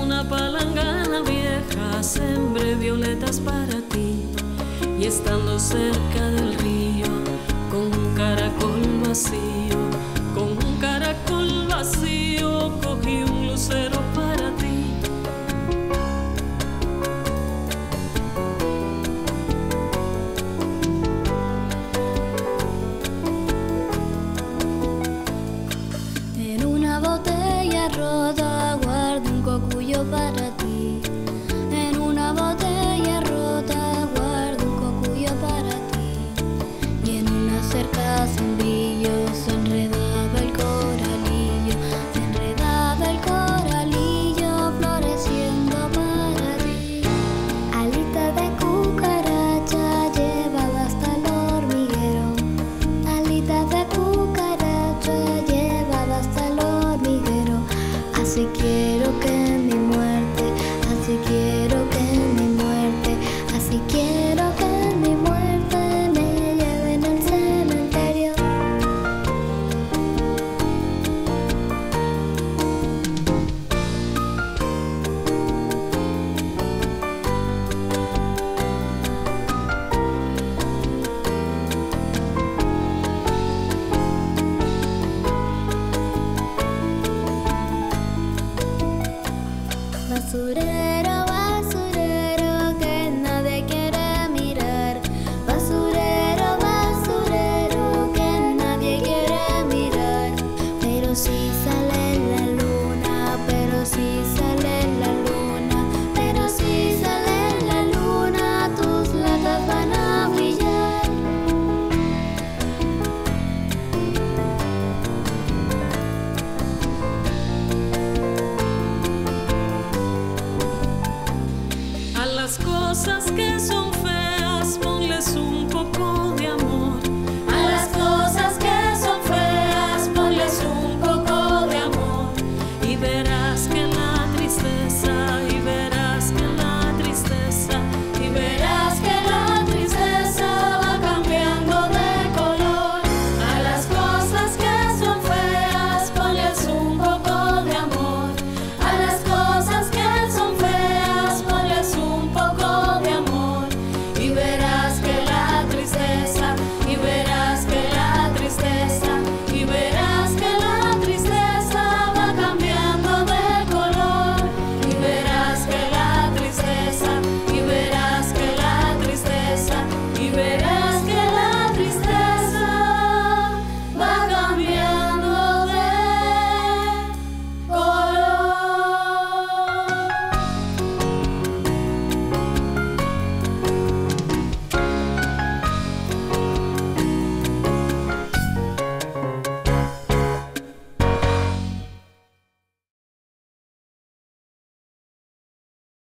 una palangana vieja sembré violetas para ti, y estando cerca del río, con un caracol vacío, con un caracol vacío, cogí un lucero para ti. En una botella rota guardo un cocuyo para ti. En una botella rota guardo un cocuyo para ti. Y en una cerca sin brillo se enredaba el coralillo, se enredaba el coralillo floreciendo para ti. Alita de cucaracha llevaba hasta el hormiguero. Alita de cucaracha llevaba hasta el hormiguero. Así quiero que mi muerte, así quiero que mi muerte, así quiero que mi muerte me lleven al cementerio. Basurero, basurero, que nadie quiere mirar. Basurero, basurero, que nadie quiere mirar. Pero si sale la luna, pero si sale la luna, pero si sale la luna, tus latas van a brillar. A las cosas que son